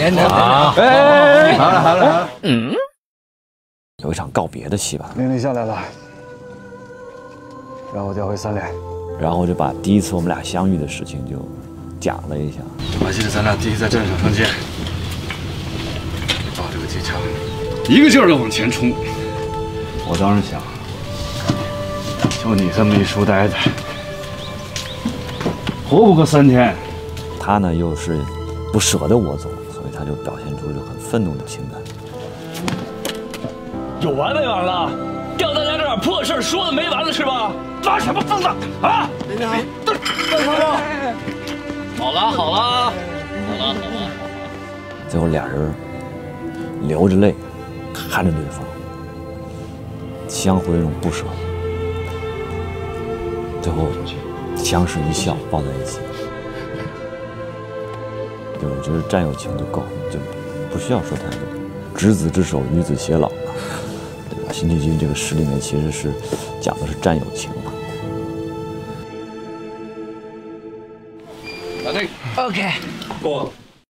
啊！哎，好了好了好了， 有一场告别的戏吧， 命令下来了，让我调回3连。 然后就把第一次我们俩相遇的事情就讲了一下。 我记得咱俩第一次在战场相见，你抱着个机枪，一个劲儿的往前冲。我当时想，就你这么一书呆子，活不过3天。 他呢又是不舍得我走，所以他就表现出一种很愤怒的情感。 有完没完了？掉大家这点破事说的没完了是吧？发什么疯子啊！连长，好了好了， 最后俩人流着泪看着对方，相互的那种不舍，最后相视一笑，抱在一起。就我觉得战友情就够，就不需要说太多。执子之手，与子偕老嘛，对吧？辛弃疾这个诗里面其实是讲的是战友情嘛。 打这个 OK，过。